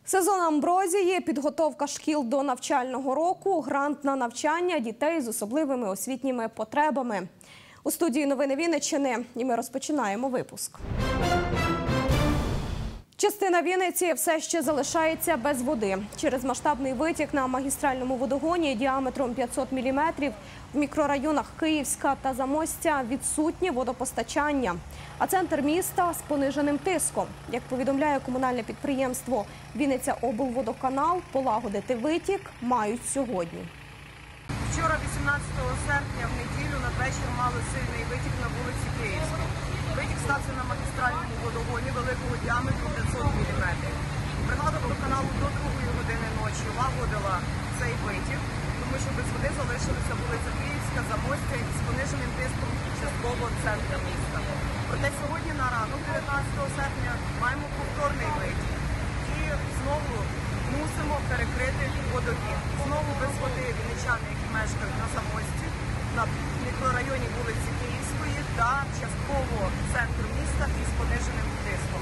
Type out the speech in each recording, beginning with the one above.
Сезон амброзії, підготовка шкіл до навчального року, грант на навчання дітей з особливими освітніми потребами. У студії «Новини Вінниччини» і ми розпочинаємо випуск. Частина Вінниці все ще залишається без води. Через масштабний витік на магістральному водогоні діаметром 500 мм в мікрорайонах Київська та Замостя відсутнє водопостачання. А центр міста з пониженим тиском. Як повідомляє комунальне підприємство «Вінницяоблводоканал», полагодити витік мають сьогодні. Вчора, 18 серпня, в неділю надвечір мали сильний витік на вулиці Київській. Витік стався на магістральному водогоні великого діаметру 500 мм. Бригада водоканалу до 2 години ночі лагодила цей витік, тому що без води залишилися вулиця Київська, Замостя і з пониженим тиском частково центр міста. Проте сьогодні на ранок, 19 серпня, маємо повторний витік і знову мусимо перекрити водогін. Знову без води вінничани, які мешкають на Замості, на мікрорайоні вулиці Київської та частково центру міста із пониженим тиском.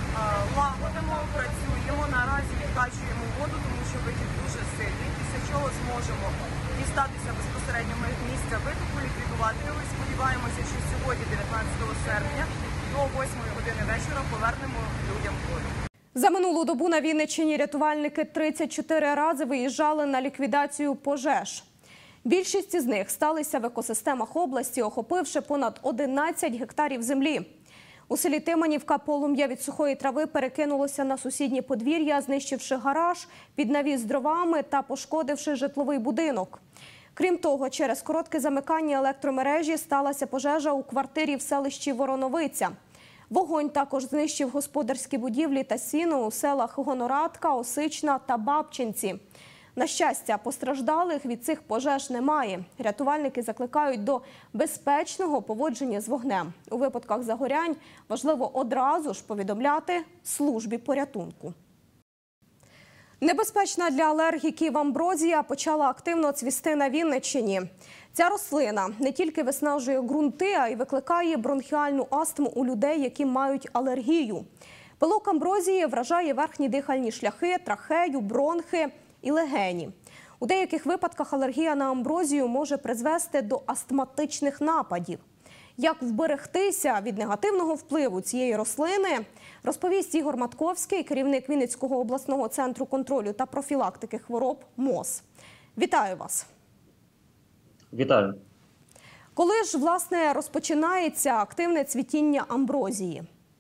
Лагодимо, працюємо, наразі відкачуємо воду, тому що витік дуже сильний, після чого зможемо дістатися безпосередньо місця витоку, ліквідувати його і сподіваємося, що сьогодні, 19 серпня, до 8 години вечора повернемо людям воду. За минулу добу на Вінниччині рятувальники 34 рази виїжджали на ліквідацію пожеж. Більшість із них сталися в екосистемах області, охопивши понад 11 гектарів землі. У селі Тиманівка полум'я від сухої трави перекинулося на сусіднє подвір'я, знищивши гараж, під навіс дровами та пошкодивши житловий будинок. Крім того, через коротке замикання електромережі сталася пожежа у квартирі в селищі Вороновиця. Вогонь також знищив господарські будівлі та сіно у селах Гонорадка, Осична та Бабчинці. На щастя, постраждалих від цих пожеж немає. Рятувальники закликають до безпечного поводження з вогнем. У випадках загорянь важливо одразу ж повідомляти службі порятунку. Небезпечна для алергіків амброзія почала активно цвісти на Вінниччині. Ця рослина не тільки виснажує ґрунти, а й викликає бронхіальну астму у людей, які мають алергію. Пилок амброзії вражає верхні дихальні шляхи, трахею, бронхи і легені. У деяких випадках алергія на амброзію може призвести до астматичних нападів. Як вберегтися від негативного впливу цієї рослини, розповість Ігор Матковський, керівник Вінницького обласного центру контролю та профілактики хвороб МОЗ. Вітаю вас! Вітаю! Коли ж, власне, розпочинається активне цвітіння амброзії?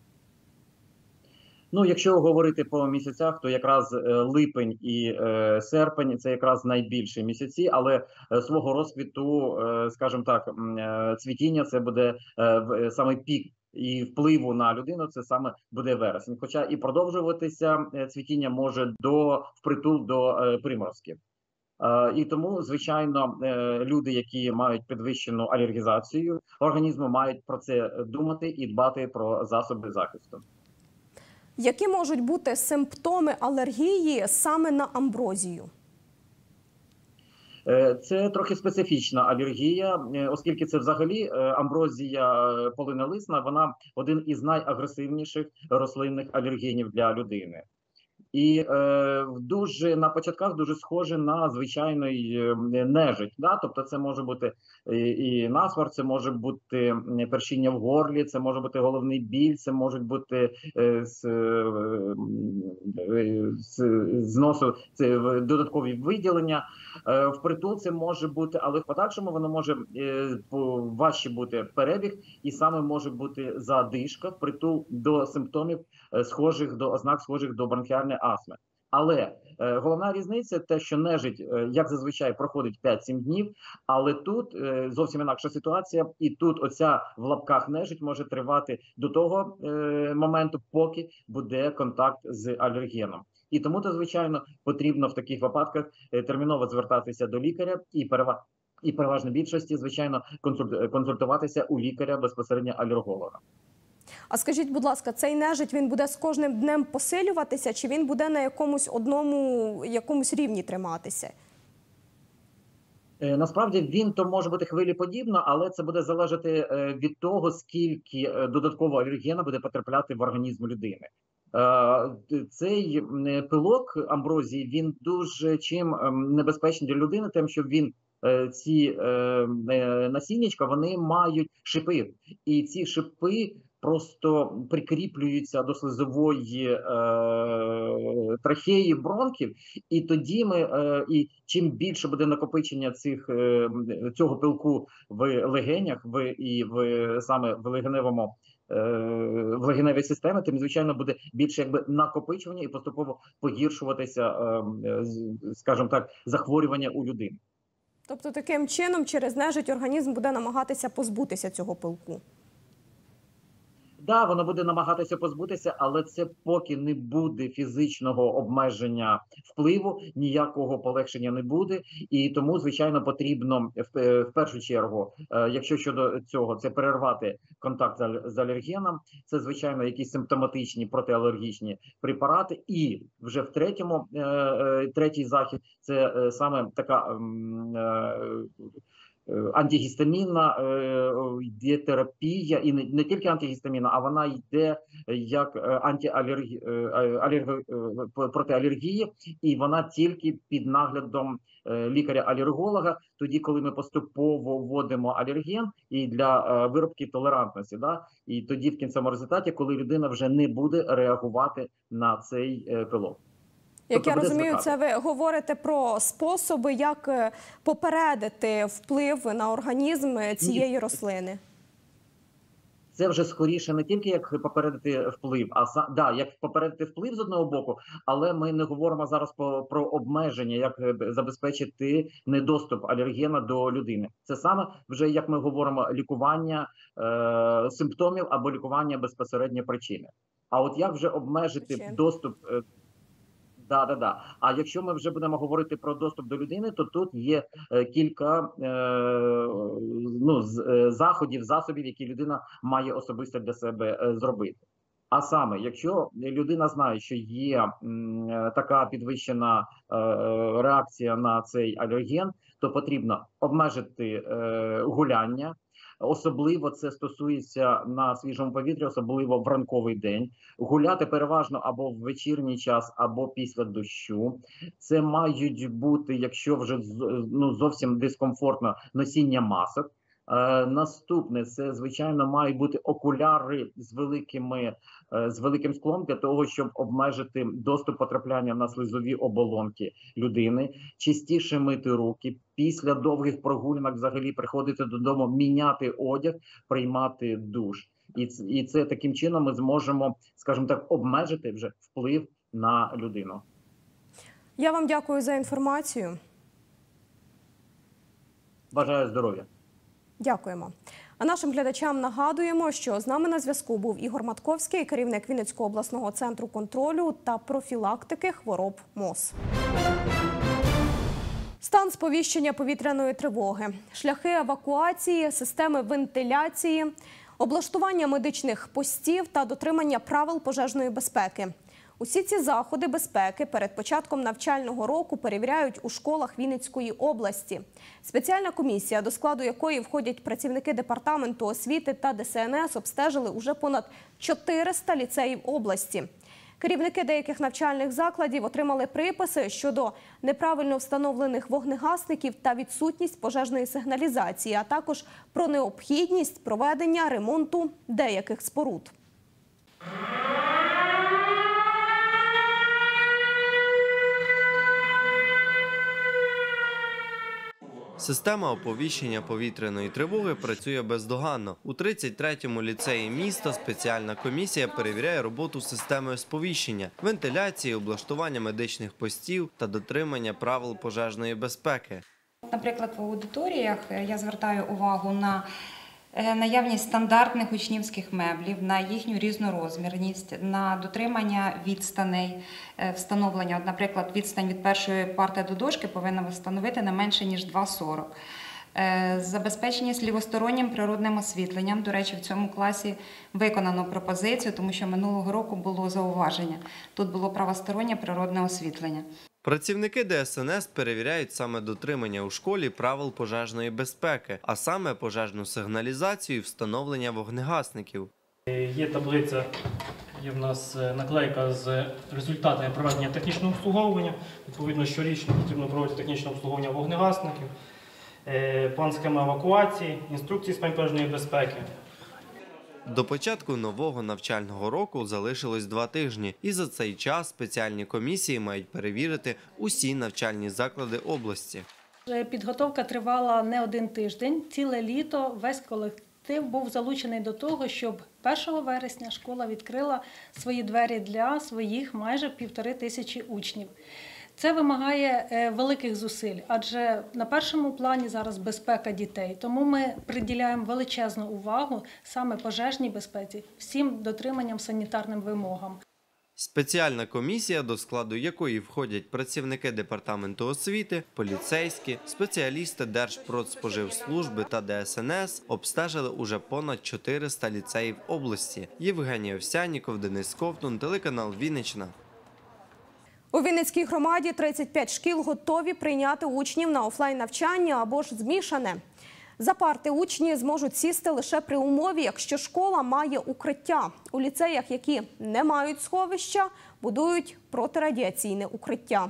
Ну, якщо говорити по місяцях, то якраз липень і серпень – це якраз найбільші місяці, але свого розквіту, скажімо так, цвітіння – це буде саме пік і впливу на людину, це саме буде вересень. Хоча і продовжуватися цвітіння може впритул до приморозків. І тому, звичайно, люди, які мають підвищену алергізацію організму, мають про це думати і дбати про засоби захисту. Які можуть бути симптоми алергії саме на амброзію? Це трохи специфічна алергія, оскільки це взагалі амброзія полинолисна, вона один із найагресивніших рослинних алергенів для людини. І на початках дуже схоже на звичайний нежить. Да? Тобто це може бути і насморк, це може бути першіння в горлі, це може бути головний біль, це можуть бути з носу додаткові виділення. Впритул це може бути, але в подальшому воно може важче бути перебіг, і саме може бути задишка, впритул до симптомів до ознак схожих до бронхіальної астми. Але головна різниця те, що нежить, як зазвичай, проходить 5-7 днів, але тут зовсім інакша ситуація, і тут оця в лапках нежить може тривати до того моменту, поки буде контакт з алергеном. І тому, то, звичайно, потрібно в таких випадках терміново звертатися до лікаря і переважно більшості, звичайно, консультуватися у лікаря безпосередньо алерголога. А скажіть, будь ласка, цей нежить, він буде з кожним днем посилюватися, чи він буде на якомусь рівні триматися? Насправді він то може бути хвилеподібно, але це буде залежати від того, скільки додаткового алергена буде потрапляти в організм людини. Цей пилок амброзії, він дуже чим небезпечний для людини, тим, що він ці насіннячка, вони мають шипи, і ці шипи просто прикріплюються до слизової трахеї, бронхів, і тоді і чим більше буде накопичення цього пилку в легенях, саме в легеневій системі, тим, звичайно, буде більше накопичування і поступово погіршуватися, скажімо так, захворювання у людини. Тобто таким чином через нежить організм буде намагатися позбутися цього пилку? Да, воно буде намагатися позбутися, але це поки не буде фізичного обмеження впливу, ніякого полегшення не буде. І тому, звичайно, потрібно в першу чергу, якщо щодо цього, це перервати контакт з алергеном, це, звичайно, якісь симптоматичні протиалергічні препарати. І вже в третій захід, це саме така антигістамінна йде терапія, і не тільки антигістамінна, а вона йде як проти алергії, і вона тільки під наглядом лікаря-алерголога, тоді, коли ми поступово вводимо алерген і для виробки толерантності, і тоді в кінцевому результаті, коли людина вже не буде реагувати на цей пилок. Як я розумію, це ви говорите про способи, як попередити вплив на організм цієї рослини? Це вже скоріше не тільки як попередити вплив, як попередити вплив з одного боку, але ми не говоримо зараз про обмеження, як забезпечити недоступ алергена до людини. Це саме вже, як ми говоримо, лікування симптомів або лікування безпосередньо причини. А от як вже обмежити доступ... А якщо ми вже будемо говорити про доступ до людини, то тут є кілька заходів, засобів, які людина має особисто для себе зробити. А саме, якщо людина знає, що є така підвищена реакція на цей алерген, то потрібно обмежити гуляння. Особливо це стосується на свіжому повітрі, особливо в ранковий день. Гуляти переважно або в вечірній час, або після дощу. Це мають бути, якщо вже зовсім дискомфортно, носіння масок. Наступне, це, звичайно, мають бути окуляри з великим склом для того, щоб обмежити доступ потрапляння на слизові оболонки людини, частіше мити руки, після довгих прогулянок взагалі приходити додому, міняти одяг, приймати душ. І це таким чином ми зможемо, скажімо так, обмежити вже вплив на людину. Я вам дякую за інформацію. Бажаю здоров'я. Дякуємо. А нашим глядачам нагадуємо, що з нами на зв'язку був Ігор Матковський, керівник Вінницького обласного центру контролю та профілактики хвороб МОЗ. Стан сповіщення повітряної тривоги, шляхи евакуації, системи вентиляції, облаштування медичних постів та дотримання правил пожежної безпеки. Усі ці заходи безпеки перед початком навчального року перевіряють у школах Вінницької області. Спеціальна комісія, до складу якої входять працівники Департаменту освіти та ДСНС, обстежили уже понад 400 ліцеїв області. Керівники деяких навчальних закладів отримали приписи щодо неправильно встановлених вогнегасників та відсутність пожежної сигналізації, а також про необхідність проведення ремонту деяких споруд. Система оповіщення повітряної тривоги працює бездоганно. У 33-му ліцеї міста спеціальна комісія перевіряє роботу системи сповіщення, вентиляції, облаштування медичних постів та дотримання правил пожежної безпеки. Наприклад, в аудиторіях я звертаю увагу на наявність стандартних учнівських меблів, на їхню різнорозмірність, на дотримання відстаней, встановлення. Наприклад, відстань від першої парти до дошки повинна встановити не менше, ніж 2,40. Забезпечення лівостороннім природним освітленням. До речі, в цьому класі виконано пропозицію, тому що минулого року було зауваження. Тут було правостороннє природне освітлення. Працівники ДСНС перевіряють саме дотримання у школі правил пожежної безпеки, а саме пожежну сигналізацію і встановлення вогнегасників. Є таблиця Є в нас наклейка з результатами проведення технічного обслуговування. Відповідно, щорічно потрібно проводити технічне обслуговування вогнегасників, план схеми евакуації, інструкції з пожежної безпеки. До початку нового навчального року залишилось 2 тижні, і за цей час спеціальні комісії мають перевірити усі навчальні заклади області. Підготовка тривала не 1 тиждень, ціле літо весь колектив був залучений до того, щоб 1 вересня школа відкрила свої двері для своїх майже 1500 учнів. Це вимагає великих зусиль, адже на першому плані зараз безпека дітей. Тому ми приділяємо величезну увагу саме пожежній безпеці, всім дотриманням санітарним вимогам. Спеціальна комісія, до складу якої входять працівники департаменту освіти, поліцейські, спеціалісти Держпродспоживслужби та ДСНС, обстежили уже понад 400 ліцеїв області. Євгеній Овсянніков, Денис Ковтун, телеканал Вінниччина. У Вінницькій громаді 35 шкіл готові прийняти учнів на офлайн-навчання або ж змішане. За парти учні зможуть сісти лише при умові, якщо школа має укриття. У ліцеях, які не мають сховища, будують протирадіаційне укриття.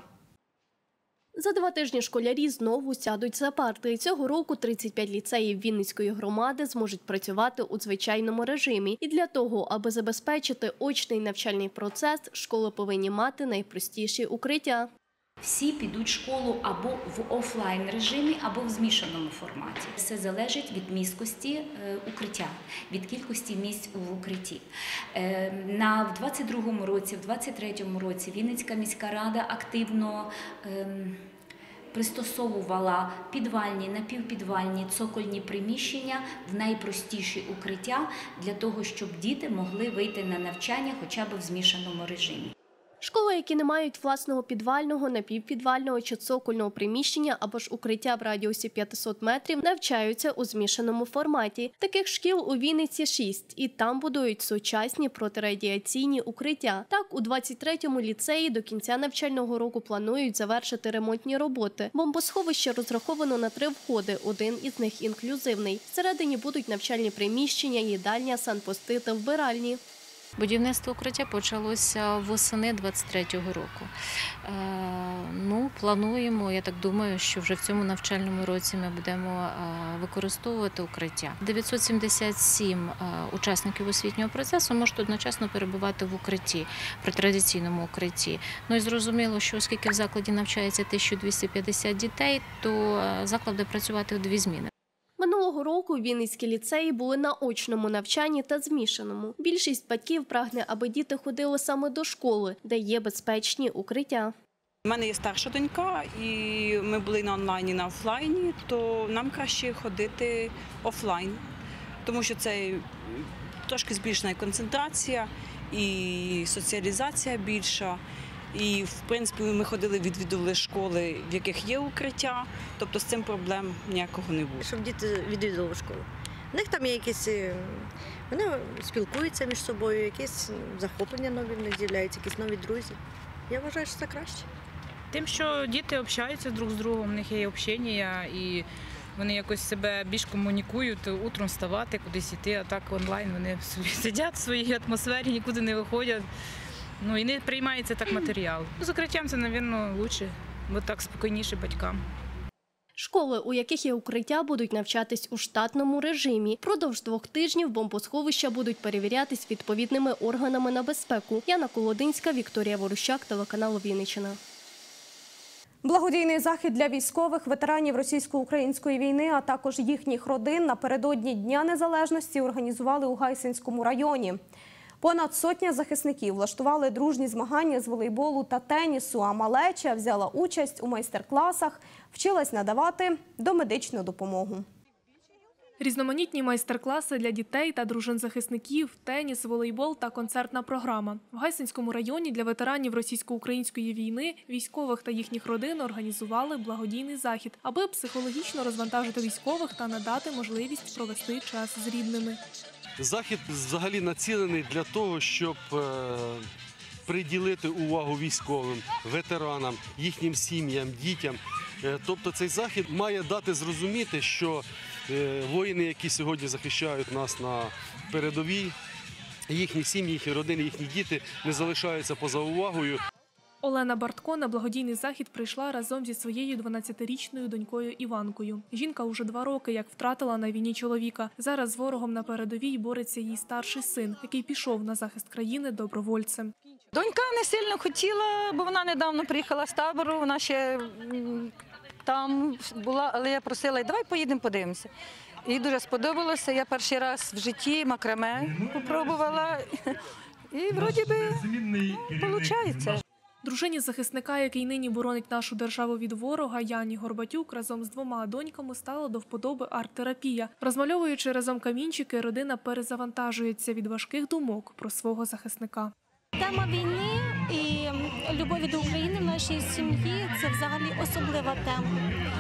За 2 тижні школярі знову сядуть за парти. Цього року 35 ліцеїв Вінницької громади зможуть працювати у звичайному режимі. І для того, аби забезпечити очний навчальний процес, школи повинні мати найпростіші укриття. Всі підуть в школу або в офлайн режимі, або в змішаному форматі. Все залежить від місткості укриття, від кількості місць в укритті. В 2022 році, в 2023 році Вінницька міська рада активно пристосовувала підвальні, напівпідвальні, цокольні приміщення в найпростіші укриття для того, щоб діти могли вийти на навчання хоча б в змішаному режимі. Школи, які не мають власного підвального, напівпідвального чи цокольного приміщення або ж укриття в радіусі 500 метрів, навчаються у змішаному форматі. Таких шкіл у Вінниці 6, і там будують сучасні протирадіаційні укриття. Так, у 23-му ліцеї до кінця навчального року планують завершити ремонтні роботи. Бомбосховище розраховано на 3 входи, один із них інклюзивний. Всередині будуть навчальні приміщення, їдальня, санпости та вбиральні. Будівництво укриття почалося восени 23-го року. Плануємо, я так думаю, що вже в цьому навчальному році ми будемо використовувати укриття. 977 учасників освітнього процесу можуть одночасно перебувати в укритті, при традиційному укритті. І зрозуміло, що оскільки в закладі навчається 1250 дітей, то заклад буде працювати у 2 зміни. Минулого року Вінницькі ліцеї були на очному навчанні та змішаному. Більшість батьків прагне, аби діти ходили саме до школи, де є безпечні укриття. У мене є старша донька, і ми були на онлайні, на офлайні, то нам краще ходити офлайн, тому що це трошки збільшена концентрація і соціалізація більша. І, в принципі, ми ходили, відвідували школи, в яких є укриття, тобто з цим проблем ніякого не було. Щоб діти відвідували школу. У них там є якісь, вони спілкуються між собою, якісь захоплення нові в них з'являються, якісь нові друзі. Я вважаю, що це краще. Тим, що діти общаються друг з другом, у них є общення і вони якось себе більш комунікують, утром вставати, кудись йти, а так онлайн вони собі сидять в своїй атмосфері, нікуди не виходять. І не приймається так матеріал. З укриттям це, мабуть, краще, бо так спокійніше батькам. Школи, у яких є укриття, будуть навчатись у штатному режимі. Продовж 2 тижнів бомбосховища будуть перевірятись відповідними органами на безпеку. Яна Колодинська, Вікторія Ворущак, телеканал Вінниччина. Благодійний захід для військових, ветеранів російсько-української війни, а також їхніх родин напередодні Дня Незалежності організували у Гайсинському районі. Понад 100 захисників влаштували дружні змагання з волейболу та тенісу, а малеча взяла участь у майстер-класах, вчилась надавати домедичну допомогу. Різноманітні майстер-класи для дітей та дружин захисників, теніс, волейбол та концертна програма. В Гайсинському районі для ветеранів російсько-української війни, військових та їхніх родин організували благодійний захід, аби психологічно розвантажити військових та надати можливість провести час з рідними. Захід взагалі націлений для того, щоб приділити увагу військовим, ветеранам, їхнім сім'ям, дітям. Тобто цей захід має дати зрозуміти, що воїни, які сьогодні захищають нас на передовій, їхні сім'ї, їхні родини, їхні діти не залишаються поза увагою. Олена Бартко на благодійний захід прийшла разом зі своєю 12-річною донькою Іванкою. Жінка уже 2 роки як втратила на війні чоловіка. Зараз з ворогом на передовій бореться її старший син, який пішов на захист країни добровольцем. Донька не сильно хотіла, бо вона недавно приїхала з табору, вона ще там була, але я просила, давай поїдемо подивимося. Їй дуже сподобалося, я перший раз в житті макраме попробувала і вроді би виходить. Дружині захисника, який нині боронить нашу державу від ворога, Яні Горбатюк разом з 2 доньками стала до вподоби арт-терапія. Розмальовуючи разом камінчики, родина перезавантажується від важких думок про свого захисника. Тема війни і любові до України в нашій сім'ї – це взагалі особлива тема.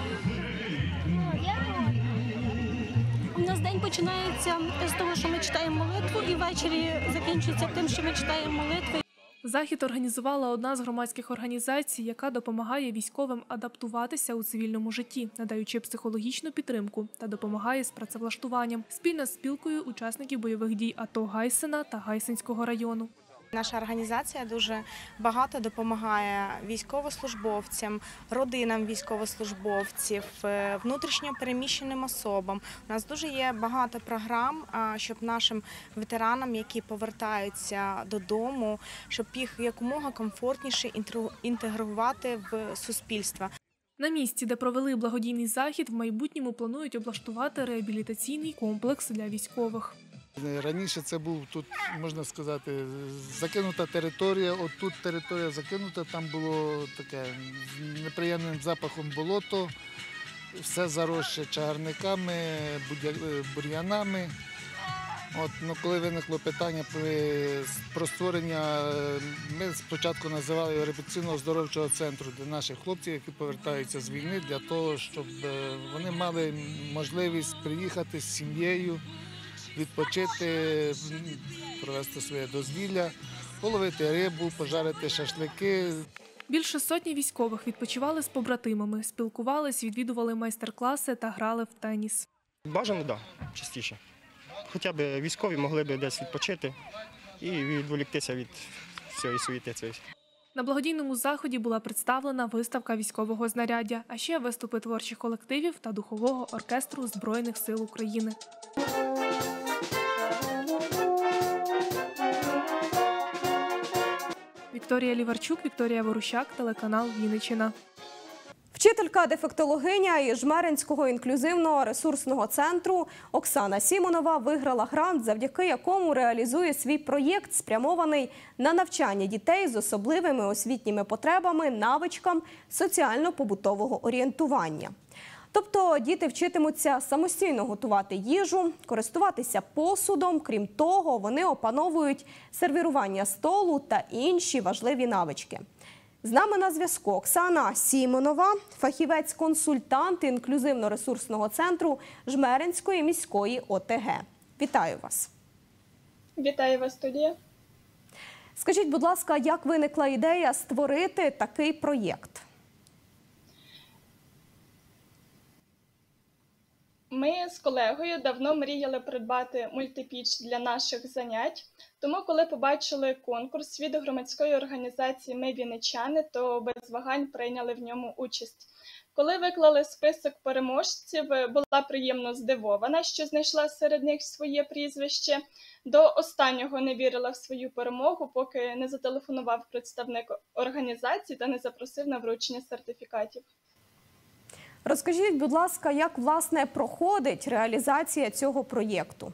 У нас день починається з того, що ми читаємо молитву, і ввечері закінчується тим, що ми читаємо молитву. Захід організувала одна з громадських організацій, яка допомагає військовим адаптуватися у цивільному житті, надаючи психологічну підтримку та допомагає з працевлаштуванням, спільно з спілкою учасників бойових дій АТО Гайсина та Гайсинського району. Наша організація дуже багато допомагає військовослужбовцям, родинам військовослужбовців, внутрішньо переміщеним особам. У нас дуже є багато програм, щоб нашим ветеранам, які повертаються додому, щоб їх якомога комфортніше інтегрувати в суспільство. На місці, де провели благодійний захід, в майбутньому планують облаштувати реабілітаційний комплекс для військових. Раніше це був, тут, можна сказати, закинута територія, от тут територія закинута, там було таке з неприємним запахом болото, все заросше чагарниками, бур'янами. Коли виникло питання про створення, ми спочатку називали його реабілітаційно-оздоровчого центру для наших хлопців, які повертаються з війни, для того, щоб вони мали можливість приїхати з сім'єю, відпочити, провести своє дозвілля, половити рибу, пожарити шашлики. Більше сотні військових відпочивали з побратимами, спілкувались, відвідували майстер-класи та грали в теніс. Бажано, так, частіше. Хоча б військові могли б десь відпочити і відволіктися від цієї суєти. На благодійному заході була представлена виставка військового знаряддя, а ще виступи творчих колективів та духового оркестру Збройних сил України. Вікторія Ліварчук, Вікторія Ворущак, телеканал Вінниччина. Вчителька-дефектологиня із Жмеринського інклюзивного ресурсного центру Оксана Сімонова виграла грант, завдяки якому реалізує свій проєкт, спрямований на навчання дітей з особливими освітніми потребами, навичкам соціально-побутового орієнтування. Тобто діти вчитимуться самостійно готувати їжу, користуватися посудом, крім того, вони опановують сервірування столу та інші важливі навички. З нами на зв'язку Оксана Сімонова, фахівець-консультант інклюзивно-ресурсного центру Жмеринської міської ОТГ. Вітаю вас. Вітаю вас, студія. Скажіть, будь ласка, як виникла ідея створити такий проєкт? Ми з колегою давно мріяли придбати мультипіч для наших занять, тому коли побачили конкурс від громадської організації «Ми вінничани», то без вагань прийняли в ньому участь. Коли виклали список переможців, була приємно здивована, що знайшла серед них своє прізвище. До останнього не вірила в свою перемогу, поки не зателефонував представник організації та не запросив на вручення сертифікатів. Розкажіть, будь ласка, як, власне, проходить реалізація цього проєкту?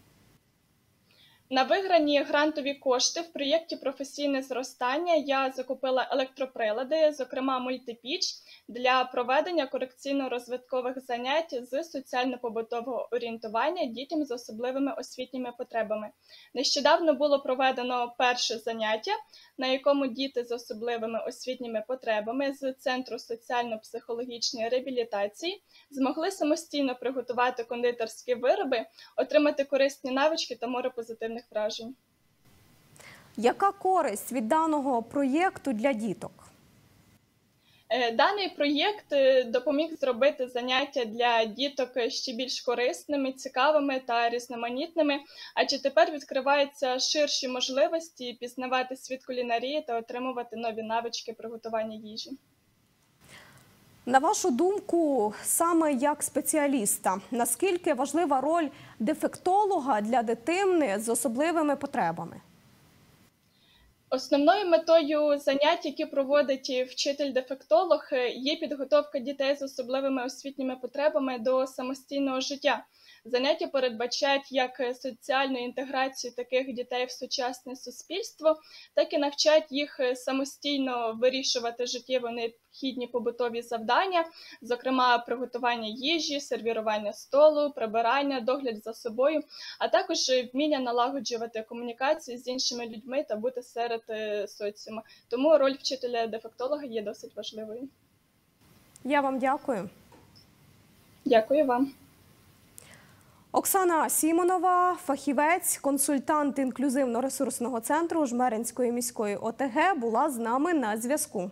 На виграні грантові кошти в проєкті «Професійне зростання» я закупила електроприлади, зокрема мультипіч, для проведення корекційно-розвиткових занять з соціально-побутового орієнтування дітям з особливими освітніми потребами. Нещодавно було проведено перше заняття, на якому діти з особливими освітніми потребами з Центру соціально-психологічної реабілітації змогли самостійно приготувати кондитерські вироби, отримати корисні навички та море позитивних вражень. Яка користь від даного проєкту для діток? Даний проєкт допоміг зробити заняття для діток ще більш корисними, цікавими та різноманітними, адже тепер відкриваються ширші можливості пізнавати світ кулінарії та отримувати нові навички приготування їжі. На вашу думку, саме як спеціаліста, наскільки важлива роль дефектолога для дитини з особливими потребами? Основною метою занять, які проводить вчитель-дефектолог, є підготовка дітей з особливими освітніми потребами до самостійного життя. Заняття передбачають як соціальну інтеграцію таких дітей в сучасне суспільство, так і навчають їх самостійно вирішувати життєво необхідні побутові завдання, зокрема приготування їжі, сервірування столу, прибирання, догляд за собою, а також вміння налагоджувати комунікацію з іншими людьми та бути серед соціуму. Тому роль вчителя-дефектолога є досить важливою. Я вам дякую. Дякую вам. Оксана Сімонова, фахівець, консультант інклюзивно-ресурсного центру Жмеринської міської ОТГ, була з нами на зв'язку.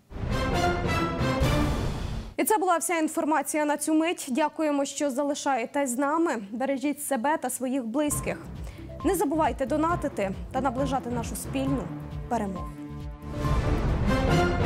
І це була вся інформація на цю мить. Дякуємо, що залишаєтесь з нами. Бережіть себе та своїх близьких. Не забувайте донатити та наближати нашу спільну перемогу.